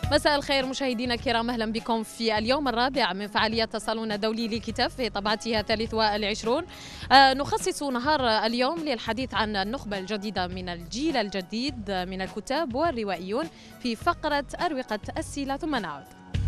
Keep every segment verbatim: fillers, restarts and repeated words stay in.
مساء الخير مشاهدينا الكرام، أهلا بكم في اليوم الرابع من فعاليات الصالون الدولي للكتاب في طبعتها الثالث والعشرون. آه نخصص نهار اليوم للحديث عن النخبة الجديدة من الجيل الجديد من الكتاب والروائيون في فقرة أروقة السيلة، ثم نعود.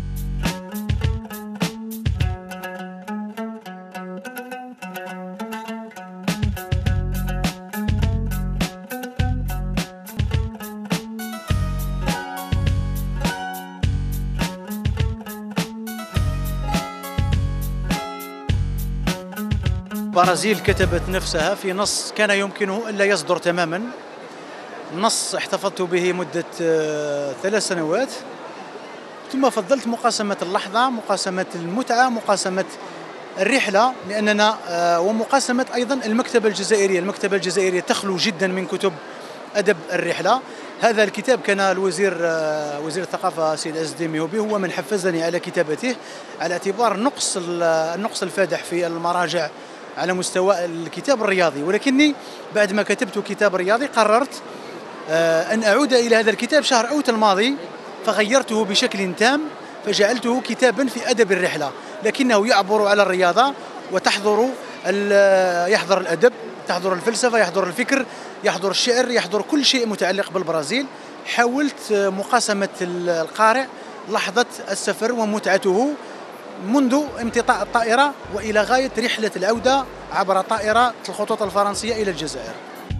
البرازيل كتبت نفسها في نص كان يمكنه ألا يصدر تماما، نص احتفظت به مدة ثلاث سنوات، ثم فضلت مقاسمة اللحظة، مقاسمة المتعة، مقاسمة الرحلة، لأننا ومقاسمة أيضا المكتبة الجزائرية. المكتبة الجزائرية تخلو جدا من كتب أدب الرحلة. هذا الكتاب كان الوزير وزير الثقافة سيد عز الدين ميهوبي هو من حفزني على كتابته، على اعتبار نقص النقص الفادح في المراجع على مستوى الكتاب الرياضي. ولكني بعد ما كتبت كتاب رياضي قررت أن أعود إلى هذا الكتاب شهر أوت الماضي، فغيرته بشكل تام فجعلته كتابا في أدب الرحلة، لكنه يعبر على الرياضة وتحضر يحضر الأدب، تحضر الفلسفة، يحضر الفكر، يحضر الشعر، يحضر كل شيء متعلق بالبرازيل. حاولت مقاسمة القارئ لحظة السفر ومتعته منذ امتطاء الطائرة وإلى غاية رحلة العودة عبر طائرة الخطوط الفرنسية إلى الجزائر.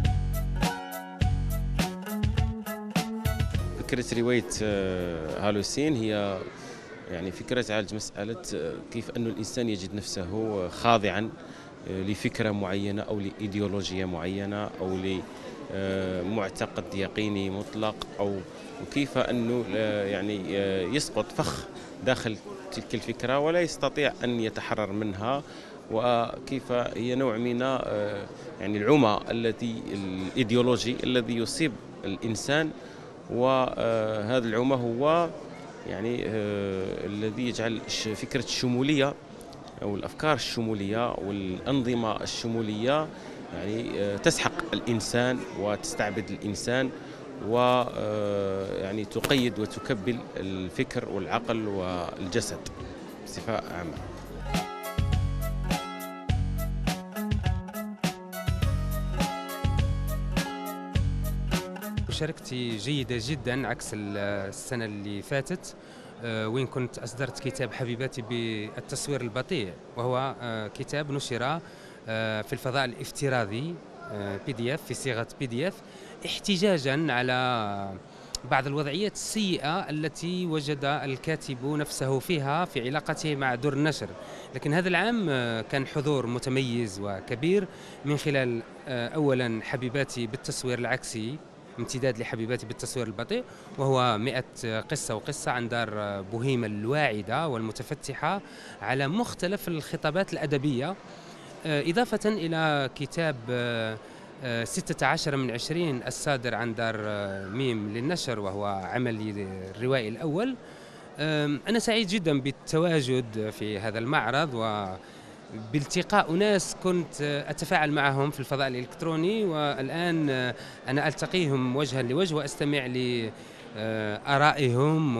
فكرة رواية هالوسين هي يعني فكرة تعالج مسألة كيف أن الإنسان يجد نفسه خاضعا لفكرة معينة أو لإيديولوجية معينة أو لمعتقد يقيني مطلق، أو وكيف أنه يعني يسقط فخ داخل تلك الفكرة ولا يستطيع أن يتحرر منها، وكيف هي نوع من يعني العمى التي الإيديولوجي الذي يصيب الإنسان، وهذا العمى هو يعني الذي يجعل فكرة الشمولية أو الأفكار الشمولية والأنظمة الشمولية يعني تسحق الإنسان وتستعبد الإنسان، ويعني تقيد وتكبل الفكر والعقل والجسد بصفة عامة. مشاركتي جيدة جدا عكس السنة اللي فاتت، وين كنت أصدرت كتاب حبيباتي بالتصوير البطيء، وهو كتاب نشر في الفضاء الافتراضي بي دي اف في صيغة بي دي اف، احتجاجا على بعض الوضعيات السيئة التي وجد الكاتب نفسه فيها في علاقته مع دور النشر. لكن هذا العام كان حضور متميز وكبير من خلال أولا حبيباتي بالتصوير العكسي، امتداد لحبيباتي بالتصوير البطيء، وهو مئة قصة وقصة عن دار بوهيمة الواعدة والمتفتحة على مختلف الخطابات الأدبية، إضافة إلى كتاب ستة عشر من عشرين الصادر عن دار ميم للنشر، وهو عملي الروائي الأول. أنا سعيد جدا بالتواجد في هذا المعرض وبالتقاء ناس كنت أتفاعل معهم في الفضاء الإلكتروني، والآن أنا ألتقيهم وجها لوجه وأستمع لآرائهم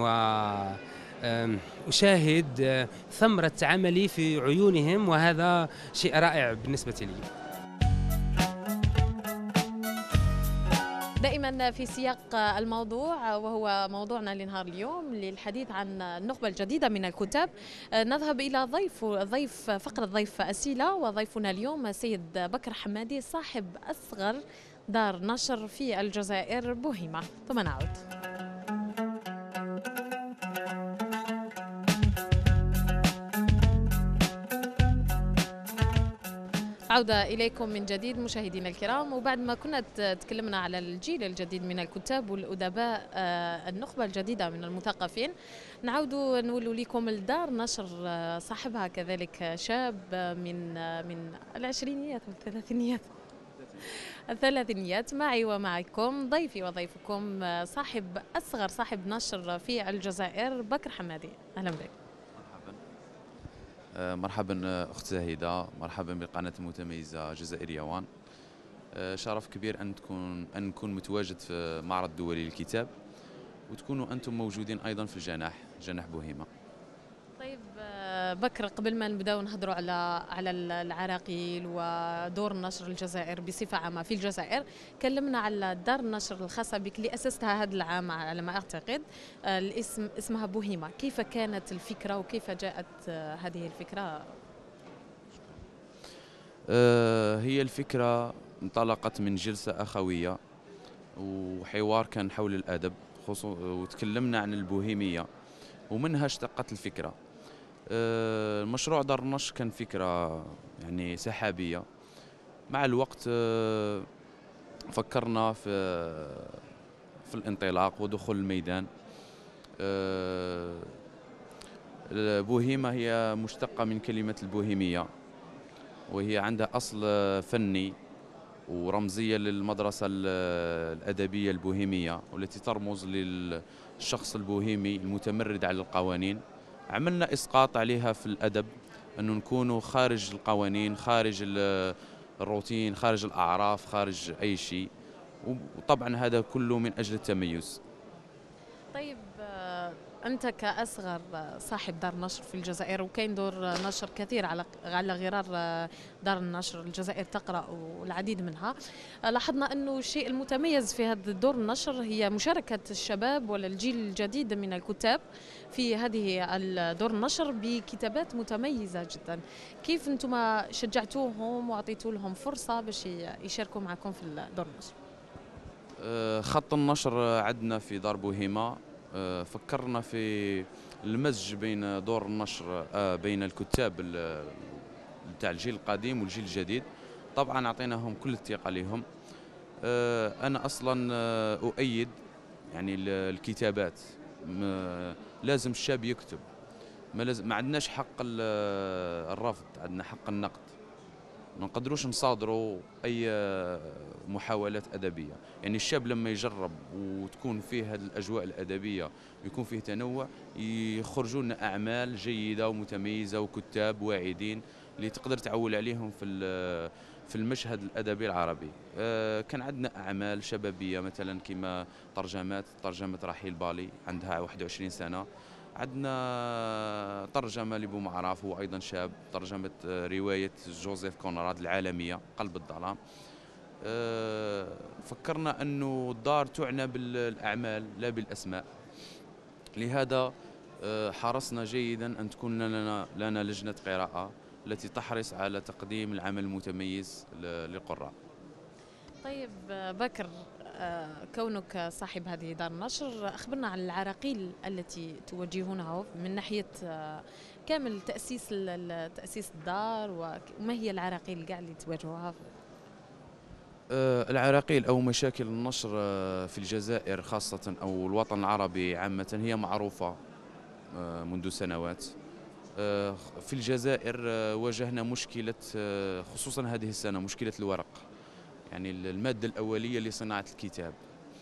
وأشاهد ثمرة عملي في عيونهم، وهذا شيء رائع بالنسبة لي. دائما في سياق الموضوع وهو موضوعنا لنهار اليوم للحديث عن النخبة الجديدة من الكتاب، نذهب إلى ضيف ضيف فقرة ضيف أسيلة، وضيفنا اليوم سيد بكر حمادي صاحب أصغر دار نشر في الجزائر بوهيمة، ثم نعود. عودة إليكم من جديد مشاهدينا الكرام، وبعد ما كنا تكلمنا على الجيل الجديد من الكتاب والأدباء، النخبة الجديدة من المثقفين، نعود نقول لكم الدار نشر صاحبها كذلك شاب من من العشرينيات والثلاثينيات الثلاثينيات. معي ومعكم ضيفي وضيفكم صاحب أصغر صاحب نشر في الجزائر بكر حمادي، أهلا بك. مرحبا أخت زاهدة، مرحبا بالقناة المتميزة جزائرية وان. شرف كبير أن تكون أن نكون متواجد في معرض دولي للكتاب، وتكونوا أنتم موجودين أيضا في الجناح جناح بوهيما. طيب آه، بكر، قبل ما نبداو نهضروا على على العراقيل ودور نشر الجزائر بصفه عامه في الجزائر، كلمنا على دار النشر الخاصه بك اللي اسستها هذا العام على ما اعتقد. آه، الاسم اسمها بوهيما، كيف كانت الفكره وكيف جاءت آه، هذه الفكره؟ آه، هي الفكرة انطلقت من جلسة أخوية وحوار كان حول الأدب، وتكلمنا عن البوهيمية ومنها اشتقت الفكرة. آه، مشروع دار النشر كان فكرة يعني سحابية. مع الوقت آه، فكرنا في في الانطلاق ودخول الميدان. آه، البوهيمة هي مشتقة من كلمة البوهيمية، وهي عندها أصل فني ورمزية للمدرسة الأدبية البوهيمية، والتي ترمز للشخص البوهيمي المتمرد على القوانين. عملنا إسقاط عليها في الأدب، أنه نكونوا خارج القوانين، خارج الروتين، خارج الأعراف، خارج أي شيء، وطبعا هذا كله من أجل التميز. طيب آه، أنت كأصغر صاحب دار نشر في الجزائر، وكاين دور نشر كثير على على غرار دار النشر الجزائر تقرأ والعديد منها، لاحظنا أنه الشيء المتميز في هذا دور النشر هي مشاركة الشباب ولا الجيل الجديد من الكتاب في هذه الدور النشر بكتابات متميزة جدا. كيف أنتم شجعتوهم وأعطيتوا لهم فرصة باش يشاركوا معكم في دور النشر؟ خط النشر عندنا في دار بوهيما فكرنا في المزج بين دور النشر بين الكتاب تاع الجيل القديم والجيل الجديد. طبعا اعطيناهم كل الثقه لهم. انا اصلا اؤيد يعني الكتابات، لازم الشاب يكتب، ما, لازم ما عندناش حق الرفض، عندنا حق النقد. ما نقدروش نصادروا اي محاولات ادبيه. يعني الشاب لما يجرب وتكون فيه هذه الاجواء الادبيه ويكون فيه تنوع، يخرجوا لنا اعمال جيده ومتميزه وكتاب واعدين اللي تقدر تعول عليهم في في المشهد الادبي العربي. كان عندنا اعمال شبابيه مثلا كما ترجمات ترجمه رحيل بالي عندها واحد وعشرين سنه، عندنا ترجمة لبومعراف هو أيضا شاب، ترجمة رواية جوزيف كونراد العالمية قلب الظلام. فكرنا أنه الدار تعنى بالأعمال لا بالأسماء، لهذا حرصنا جيدا أن تكون لنا, لنا لجنة قراءة التي تحرص على تقديم العمل المتميز للقراء. طيب بكر، كونك صاحب هذه دار النشر، أخبرنا عن العراقيل التي توجهونها من ناحية كامل تأسيس تأسيس الدار، وما هي العراقيل كاع اللي تواجهوها؟ العراقيل أو مشاكل النشر في الجزائر خاصة أو الوطن العربي عامة هي معروفة منذ سنوات. في الجزائر واجهنا مشكلة خصوصا هذه السنة، مشكلة الورق، يعني المادة الأولية لصناعة الكتاب.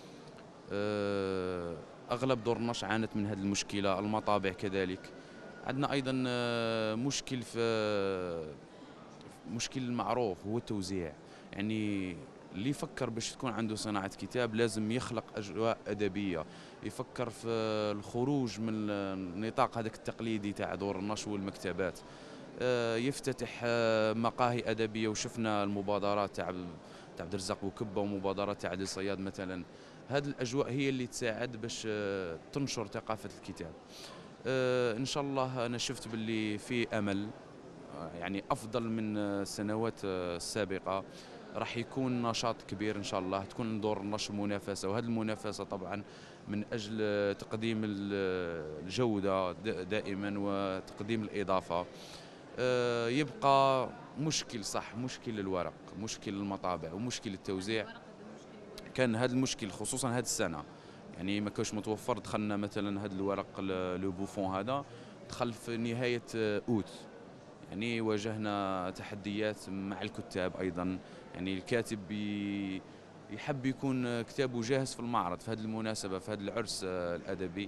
أغلب دور النشر عانت من هذه المشكلة، المطابع كذلك. عندنا أيضا مشكل في مشكل معروف هو التوزيع. يعني اللي يفكر باش تكون عنده صناعة كتاب لازم يخلق أجواء أدبية، يفكر في الخروج من النطاق هذاك التقليدي تاع دور النشر والمكتبات، يفتتح مقاهي أدبية. وشفنا المبادرات تاع تاع عبد الرزاق بوكبة ومبادرات تاع عادل صياد مثلا. هذه الأجواء هي اللي تساعد باش تنشر ثقافة الكتاب. إن شاء الله أنا شفت باللي في أمل، يعني أفضل من السنوات السابقة. راح يكون نشاط كبير إن شاء الله، تكون دور النشر منافسة، وهذه المنافسة طبعا من أجل تقديم الجودة دائما وتقديم الإضافة. يبقى مشكل صح، مشكل الورق، مشكل المطابع، ومشكل التوزيع. كان هذا المشكل خصوصا هذه السنة، يعني ما كانش متوفر. دخلنا مثلا هذا الورق لو بوفون هذا دخل في نهاية أوت، يعني واجهنا تحديات مع الكتاب أيضا. يعني الكاتب يحب يكون كتابه جاهز في المعرض في هذه المناسبة، في هذا العرس الأدبي.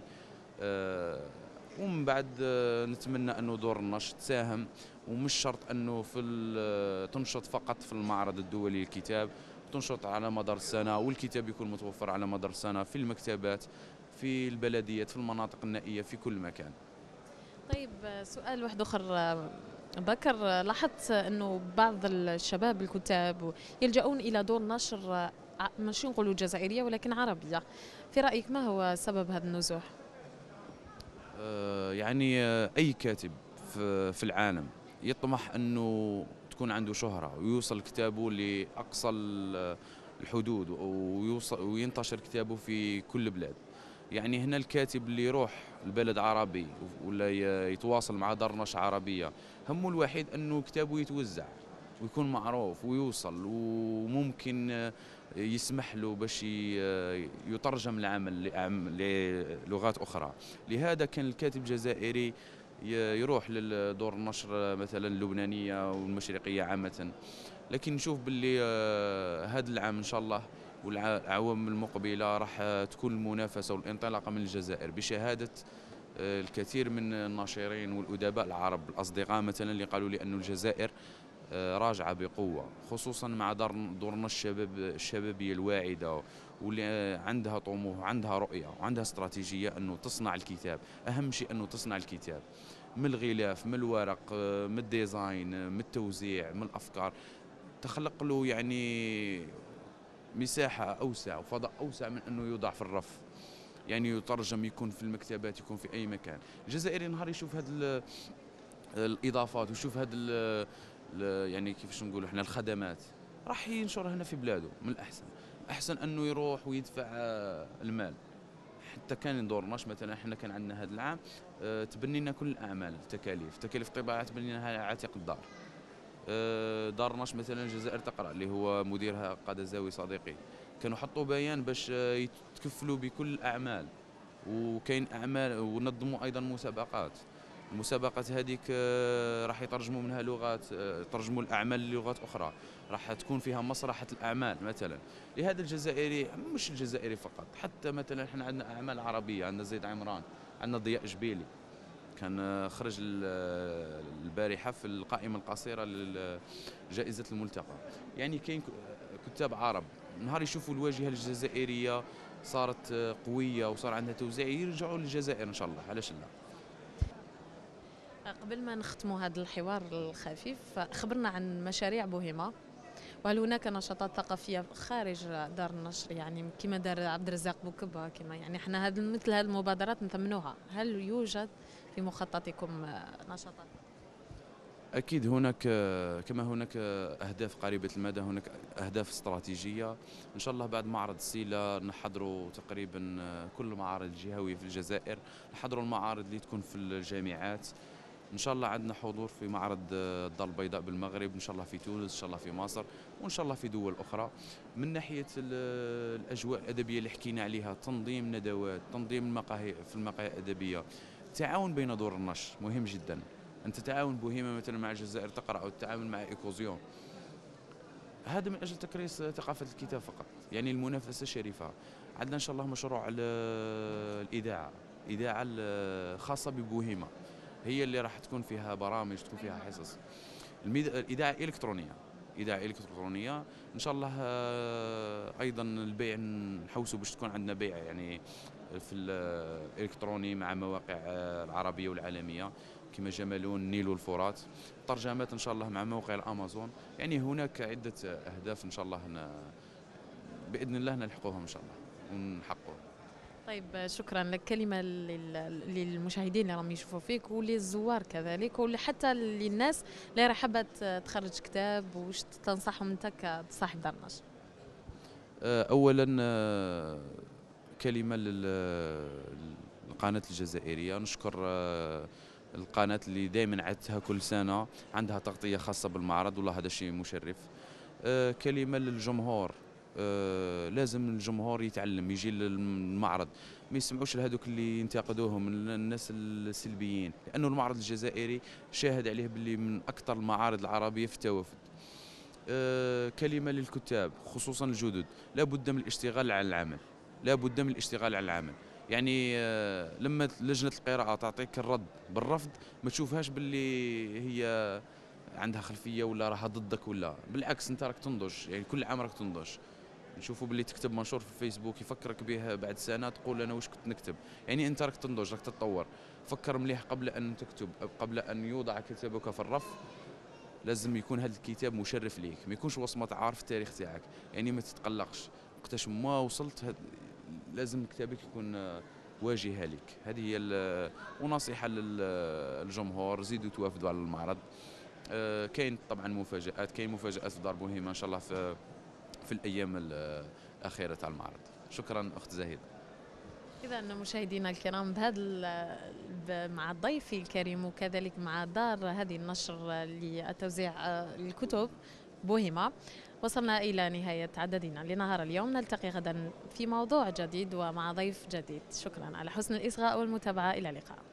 ومن بعد نتمنى أنه دور النشر تساهم، ومش شرط أنه في تنشط فقط في المعرض الدولي للكتاب، تنشط على مدار السنة، والكتاب يكون متوفر على مدار السنة في المكتبات، في البلديات، في المناطق النائية، في كل مكان. طيب سؤال واحد اخر بكر، لاحظت انه بعض الشباب الكتاب يلجؤون الى دور نشر ماشي نقولوا جزائريه ولكن عربيه، في رايك ما هو سبب هذا النزوح؟ آه، يعني آه، اي كاتب في في العالم يطمح انه تكون عنده شهرة ويوصل كتابه لأقصى الحدود ويوصل وينتشر كتابه في كل بلاد. يعني هنا الكاتب اللي يروح البلد عربي ولا يتواصل مع دار نشر عربية همه الوحيد أنه كتابه يتوزع ويكون معروف ويوصل، وممكن يسمح له باش يترجم العمل للغات أخرى. لهذا كان الكاتب الجزائري يروح للدور النشر مثلا اللبنانية والمشرقية عامة. لكن نشوف باللي هذا العام إن شاء الله والأعوام المقبلة راح تكون المنافسة والانطلاقة من الجزائر بشهادة الكثير من الناشرين والأدباء العرب الأصدقاء مثلا اللي قالوا لي أن الجزائر راجعة بقوة، خصوصا مع دورنا الشباب الشبابية الواعدة واللي عندها طموح وعندها رؤية وعندها استراتيجية أنه تصنع الكتاب. أهم شيء أنه تصنع الكتاب من الغلاف، من الورق، من الديزاين، من التوزيع، من الأفكار، تخلق له يعني مساحة أوسع وفضاء أوسع من أنه يوضع في الرف، يعني يترجم، يكون في المكتبات، يكون في أي مكان. الجزائري نهار يشوف هذه الإضافات ويشوف هذه يعني كيفاش نقولوا احنا الخدمات راح ينشرها هنا في بلاده. من الأحسن أحسن أنه يروح ويدفع المال. حتى كان ندورناش مثلا احنا كان عندنا هذا العام تبنينا كل الأعمال، التكاليف تكاليف الطباعة تبنيناها عاتق الدار. دارناش مثلا الجزائر تقرأ اللي هو مديرها قادة زاوي صديقي كانوا حطوا بيان باش يتكفلوا بكل الأعمال، وكاين أعمال ونظموا أيضا مسابقات. المسابقات هذيك راح يترجموا منها لغات، يترجموا الأعمال للغات أخرى، راح تكون فيها مسرحة الأعمال مثلا. لهذا الجزائري مش الجزائري فقط، حتى مثلا احنا عندنا أعمال عربية، عندنا زيد عمران، عندنا ضياء جبيلي كان خرج البارحة في القائمة القصيرة لجائزة الملتقى. يعني كاين كتاب عرب نهار يشوفوا الواجهة الجزائرية صارت قوية وصار عندها توزيع يرجعوا للجزائر إن شاء الله، علاش لا. قبل ما نختموا هذا الحوار الخفيف، خبرنا عن مشاريع بوهيمة، وهل هناك نشاطات ثقافية خارج دار النشر يعني كما دار عبد الرزاق بوكبة، كما يعني احنا هذا مثل هذه المبادرات نثمنوها، هل يوجد في مخططكم نشاطات؟ أكيد هناك، كما هناك أهداف قريبة المدى هناك أهداف استراتيجية. إن شاء الله بعد معرض سيلا نحضروا تقريبا كل المعارض الجهوية في الجزائر، نحضروا المعارض اللي تكون في الجامعات. إن شاء الله عندنا حضور في معرض الدار البيضاء بالمغرب، إن شاء الله في تونس، إن شاء الله في مصر، وإن شاء الله في دول أخرى. من ناحية الأجواء الأدبية اللي حكينا عليها، تنظيم ندوات، تنظيم المقاهي في المقاهي الأدبية، التعاون بين دور النشر مهم جدا. أن تتعاون بوهيمة مثلا مع الجزائر تقرأ أو التعاون مع إيكوزيون، هذا من أجل تكريس ثقافة الكتاب فقط. يعني المنافسة شريفة. عندنا إن شاء الله مشروع الإذاعة، إذاعة خاصة ببوهيمة، هي اللي راح تكون فيها برامج، تكون فيها حصص. الإذاعة الإلكترونية، إذاعة إلكترونية إن شاء الله. أيضا البيع نحوسوا باش تكون عندنا بيع يعني في الإلكتروني مع مواقع العربية والعالمية كما جمالون، النيل والفرات. ترجمات إن شاء الله مع موقع الأمازون. يعني هناك عدة أهداف إن شاء الله بإذن الله نلحقوها إن شاء الله ونحققوها. طيب شكرا لك. كلمة للمشاهدين اللي راهم يشوفوا فيك وللزوار كذلك، وحتى للناس اللي راح حابة تخرج كتاب، وش تنصحهم أنت كصاحب دار النشر؟ أولا كلمة للقناة الجزائرية، نشكر القناة اللي دائما عدتها كل سنة عندها تغطية خاصة بالمعرض، والله هذا شيء مشرف. كلمة للجمهور، آه لازم الجمهور يتعلم، يجي للمعرض، ما يسمعوش لهذوك اللي ينتقدوهم الناس السلبيين، لأنه المعرض الجزائري شاهد عليه باللي من أكثر المعارض العربية في التوافد. آه كلمة للكتاب خصوصا الجدد، لا بد من الاشتغال على العمل، لا بد من الاشتغال على العمل. يعني آه لما لجنة القراءة تعطيك الرد بالرفض ما تشوفهاش باللي هي عندها خلفية ولا راها ضدك، ولا بالعكس انت راك تنضج، يعني كل عام راك تنضج. نشوفوا باللي تكتب منشور في الفيسبوك يفكرك به بعد سنه تقول انا واش كنت نكتب. يعني انت راك تنضج، راك تتطور. فكر مليح قبل ان تكتب، قبل ان يوضع كتابك في الرف. لازم يكون هذا الكتاب مشرف ليك، ما يكونش وصمه عار في التاريخ تاعك. يعني ما تتقلقش وقتاش ما وصلت هد... لازم كتابك يكون واجهه لك. هذه هي ونصيحه للجمهور، زيدوا توافدوا على المعرض. آه كاين طبعا مفاجآت، كاين مفاجآت في دار بوهيمه ان شاء الله في في الايام الاخيره تاع المعرض. شكرا اخت زهيده. إذا مشاهدينا الكرام، بهذا مع ضيفي الكريم وكذلك مع دار هذه النشر لتوزيع الكتب بوهيمه، وصلنا إلى نهاية عددنا لنهار اليوم. نلتقي غدا في موضوع جديد ومع ضيف جديد. شكرا على حسن الإصغاء والمتابعة. إلى اللقاء.